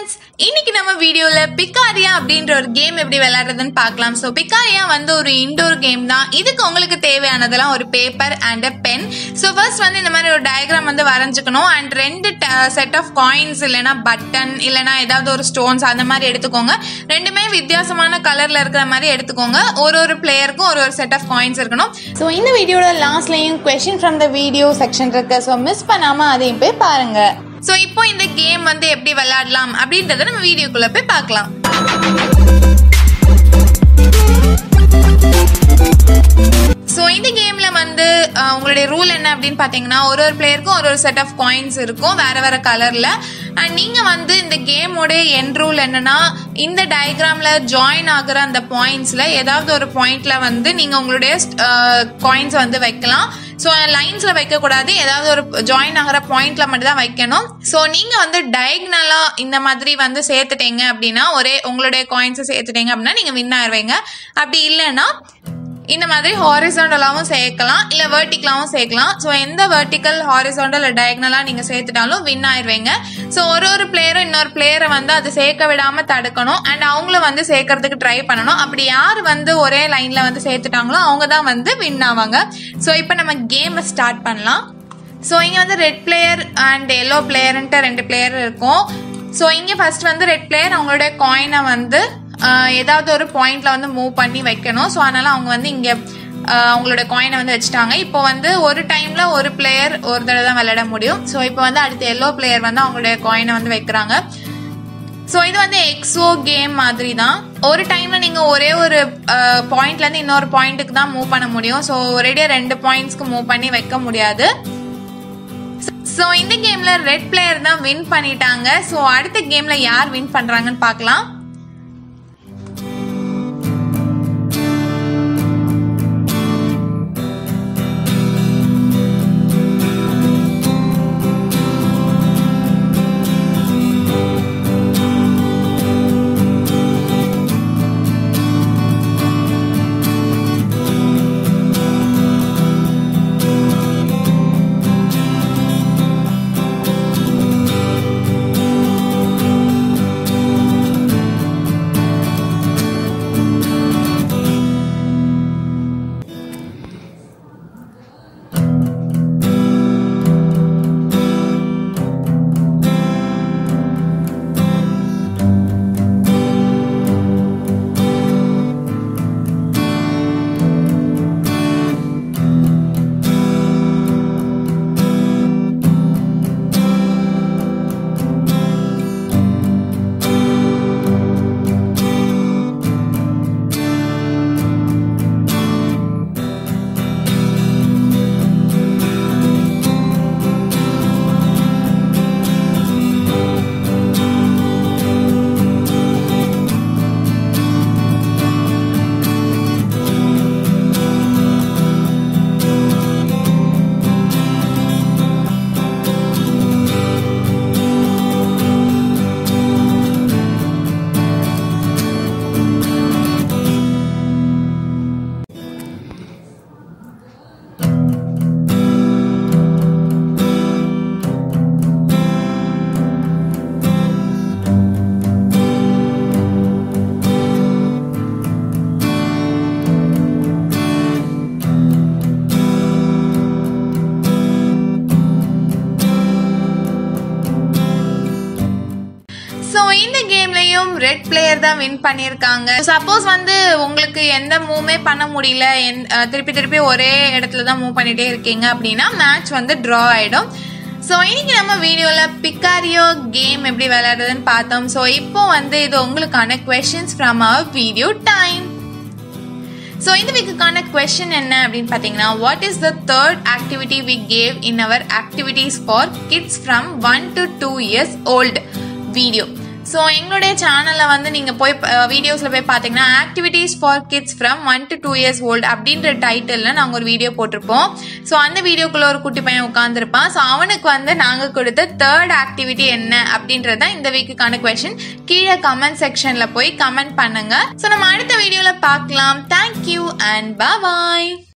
friends, இன்னைக்கு நம்ம வீடியோல Picaria அப்படின்ற ஒரு கேம் எப்படி விளையாடுறதுன்னு பார்க்கலாம். சோ Picaria வந்து ஒரு இன்டோர் கேம் தான். இதுக்கு உங்களுக்கு தேவையானதெல்லாம் ஒரு paper and a pen. So first வந்து இந்த மாதிரி ஒரு டயகிராம் வந்து வரைஞ்சுக்கணும் அண்ட் ரெண்டு செட் ஆஃப் காயின்ஸ் இல்லனா பட்டன் இல்லனா ஏதாவது ஒரு ஸ்டோன்ஸ் அந்த மாதிரி எடுத்துக்கோங்க. ரெண்டுமே வித்தியாசமான கலர்ல இருக்கிற மாதிரி எடுத்துக்கோங்க. ஒரு பிளேயருக்கும் ஒரு செட் ஆஃப் காயின்ஸ் இருக்கணும். சோ இந்த வீடியோட லாஸ்ட்லயும் question from the video section இருக்கு. சோ மிஸ் பண்ணாம அதையும் போய் பாருங்க. சோ இப்போ இந்த கேம் வந்து எப்படி விளையாடலாம் அப்படின்றத நம்ம வீடியோக்குள்ள போய் பார்க்கலாம். சோ இந்த கேம்ல வந்து உங்களுடைய ரூல் என்ன அப்படின்னு பாத்தீங்கன்னா ஒரு பிளேயருக்கும் ஒரு செட் ஆஃப் காயின்ஸ் இருக்கும் வேற கலர்ல. அண்ட் நீங்க வந்து இந்த கேமோட எண்ட் ரூல் என்னன்னா இந்த டயகிராம்ல ஜாயின் ஆகுற அந்த பாயிண்ட்ஸ்ல ஏதாவது ஒரு பாயிண்ட்ல வந்து நீங்க உங்களுடைய காயின்ஸ் வந்து வைக்கலாம். சோ லைன்ஸ்ல வைக்க கூடாது, ஏதாவது ஒரு ஜாயின் ஆகிற பாயிண்ட்ல மட்டும் தான் வைக்கணும். சோ நீங்க வந்து டயகனலா இந்த மாதிரி வந்து சேர்த்துட்டீங்க அப்படின்னா உங்களுடைய காயின்ஸை சேர்த்துட்டீங்க அப்படின்னா நீங்க வின் ஆயிருவீங்க. அப்படி இல்லைன்னா இந்த மாதிரி ஹாரிசாண்டலாவும் சேர்க்கலாம் இல்ல வெர்டிகலாவும் சேர்க்கலாம். சோ எந்த வெர்டிகல் ஹாரிசாண்டல் டயகனலா நீங்க சேர்த்துட்டாலும் வின் ஆயிருவீங்க. சோ ஒரு பிளேயரும் இன்னொரு பிளேயரை வந்து அதை சேர்க்க விடாம தடுக்கணும் அண்ட் அவங்களும் வந்து சேர்க்கறதுக்கு ட்ரை பண்ணணும். அப்படி யார் வந்து ஒரே லைன்ல வந்து சேர்த்துட்டாங்களோ அவங்க தான் வந்து வின் ஆவாங்க. சோ இப்போ நம்ம கேம் ஸ்டார்ட் பண்ணலாம். சோ இங்க வந்து ரெட் பிளேயர் அண்ட் எல்லோ பிளேயர்ன்ட்டு ரெண்டு பிளேயர் இருக்கும். சோ இங்க ஃபர்ஸ்ட் வந்து ரெட் பிளேயர் அவங்களுடைய காயினை வந்து ஏதாவது ஒரு பாயிண்ட்ல வந்து மூவ் பண்ணி வைக்கணும். ஸோ அதனால அவங்க வந்து இங்க அவங்களோட காயினை வந்து வச்சுட்டாங்க. இப்போ வந்து ஒரு டைம்ல ஒரு பிளேயர் ஒரு தடவை தான் விளையாட முடியும். ஸோ இப்போ வந்து அடுத்த எல்லோ பிளேயர் வந்து அவங்களுடைய காயினை வந்து வைக்கிறாங்க. ஸோ இது வந்து எக்ஸோ கேம் மாதிரி தான். ஒரு டைம்ல நீங்க ஒரே ஒரு பாயிண்ட்ல இருந்து இன்னொரு பாயிண்ட்டுக்கு தான் மூவ் பண்ண முடியும். ஸோ ஒரேடியா 2 பாயிண்ட்ஸ்க்கு மூவ் பண்ணி வைக்க முடியாது. ஸோ இந்த கேம்ல ரெட் பிளேயர் தான் வின் பண்ணிட்டாங்க. ஸோ அடுத்த கேம்ல யார் வின் பண்றாங்கன்னு பார்க்கலாம். இந்த கேம்லயும் ரெட் பிளேயர் தான் வின் பண்ணிருக்காங்க. சப்போஸ் வந்து உங்களுக்கு எந்த மூவ்மே பண்ண முடியல, திருப்பி ஒரே இடத்துல தான் மூவ் பண்ணிட்டே இருக்கீங்க அப்படின்னா மேட்ச் வந்து டிரா ஆயிடும். சோ இன்னைக்கு நம்ம வீடியோல Picaria கேம் எப்படி விளையாடுறதுன்னு பார்த்தோம். சோ இப்போ வந்து இது உங்களுக்கான questions from our video time. So இந்த வீக்குக்கான question என்ன அப்படின்னு பாத்தீங்கன்னா what is the third activity we gave in our activities for kids from 1 to 2 years old video. So எங்களுடைய சேனலில் வந்து நீங்கள் போய் வீடியோஸில் போய் பார்த்தீங்கன்னா activities for kids from 1 to 2 years old அப்படின்ற டைட்டிலில் நாங்கள் ஒரு வீடியோ போட்டிருப்போம். ஸோ அந்த வீடியோக்குள்ளே ஒரு குட்டி பையன் உட்காந்துருப்பான். ஸோ அவனுக்கு வந்து நாங்கள் கொடுத்த தேர்ட் ஆக்டிவிட்டி என்ன அப்படின்றது தான் இந்த வீக்குக்கான கொஸ்டின். கீழே கமெண்ட் செக்ஷனில் போய் கமெண்ட் பண்ணுங்க. ஸோ நம்ம அடுத்த வீடியோவில் பார்க்கலாம். Thank you and bye.